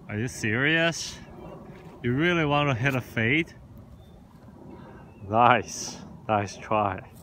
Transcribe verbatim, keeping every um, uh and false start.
Are you serious? You really want to hit a fade? Nice, nice try.